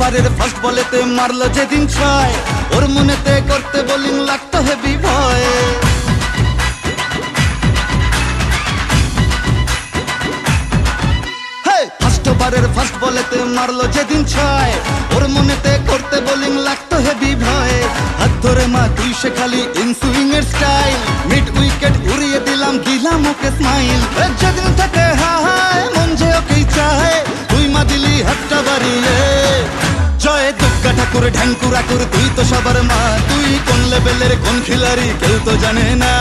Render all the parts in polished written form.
ওভারের ফার্স্ট বলেতে মারলো যেদিন ছয়, ওর মনেতে করতে বোলিং লাগতো হেভি ভয়। ফার্স্ট ওভারের ফার্স্ট বলেতে মারলো যেদিন ছয়, ওর মনেতে করতে বোলিং লাগতো হেভি ভয়। হাত ধরে মা তুই শেখালি ইন সুইং এর স্টাইল, মিড উইকেট উড়িয়ে দিলাম ওকে স্মাইল। যেদিন থেকে হায় মন যে ওকেই চায়, তুই মা দিলি হাতটা বাড়িয়ে। জয় দুর্গা ঠাকুর ঢ্যাঙ্কুরা কুর, তুই তো সবার মা, তুই কোন লেভেলের কোন খিলাড়ি কেউ তো জানে না।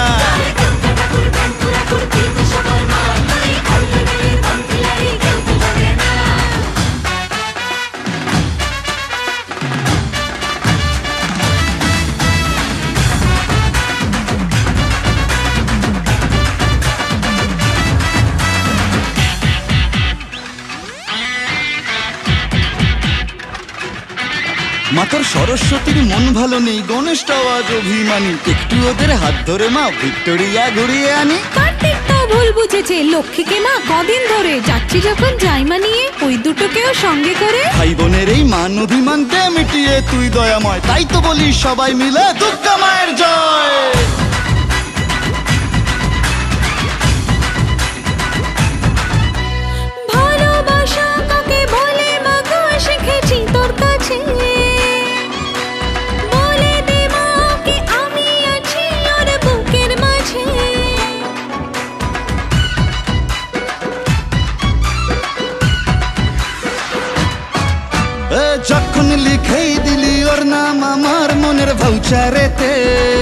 মাতর সরস্বতীর মন ভালো নেই, গণেশটাও আজ অভিমানী, একটু ওদের হাত ধরে মা ভিক্টোরিয়া ঘুরিয়ে আনি। কার্তিক তো ভুল বুঝেছে, লক্ষ্মীকে মা কদিন ধরে যাচ্ছি যখন যাই মানিয়ে, ওই দুটোকেও সঙ্গে করে। ভাই বোনের এই মান অভিমান দে মিটিয়ে, তুই দয়াময়, তাই তো বলি সবাই মিলে দুর্গা মায়ের জয়। ভালোবাসা কাকে বলে মা গো শিখেছি তোর কাছে, যখন লিখেই দিলি ওর নাম আমার মনের ভাউচারেতে,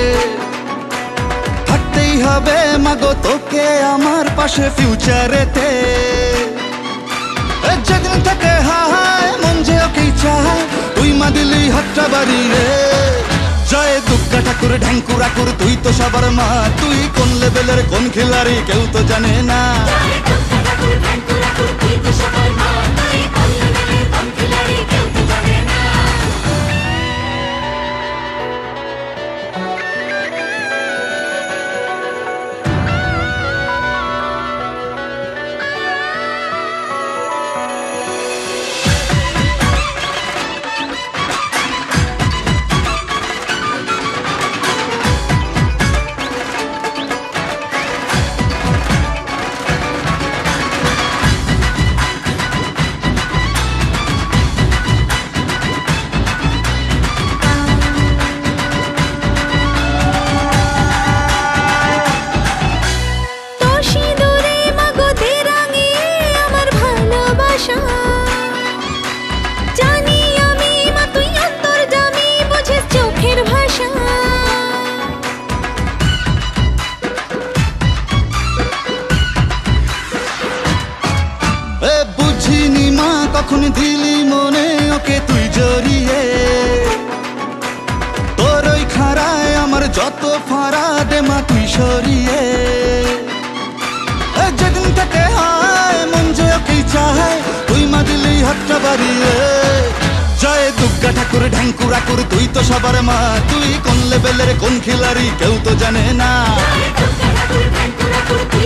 থাকতেই হবে মাগো তোকে আমার পাশে ফিউচারেতে। যেদিন থেকে হায় মন যে ওকেই চায়, তুই মা দিলি হাতটা বাড়িয়ে। জয় দুর্গা ঠাকুর ঢ্যাঙ্কুরা কুর, তুই তো সবার মা, তুই কোন লেভেলের কোন খিলাড়ি কেউ তো জানে না। জানি আমি মা তুই অন্তর জামি, বুঝে চোখের ভাষা। বুঝিনি মা কখন দিলি মনে ওকে তুই জড়িয়ে, তোর ওই খাড়ায় আমার যত ফাড়া দে মা তুই সরিয়ে। যেদিন থেকে হায় মন যে ওকেই চায়, তুই মা দিলি হাতটা বাড়িয়ে। জয় দুর্গা ঠাকুর ঢ্যাঙ্কুরা কুর, তুই তো সবার মা, তুই কোন লেভেলের কোন খিলাড়ি কেউ তো জানে না।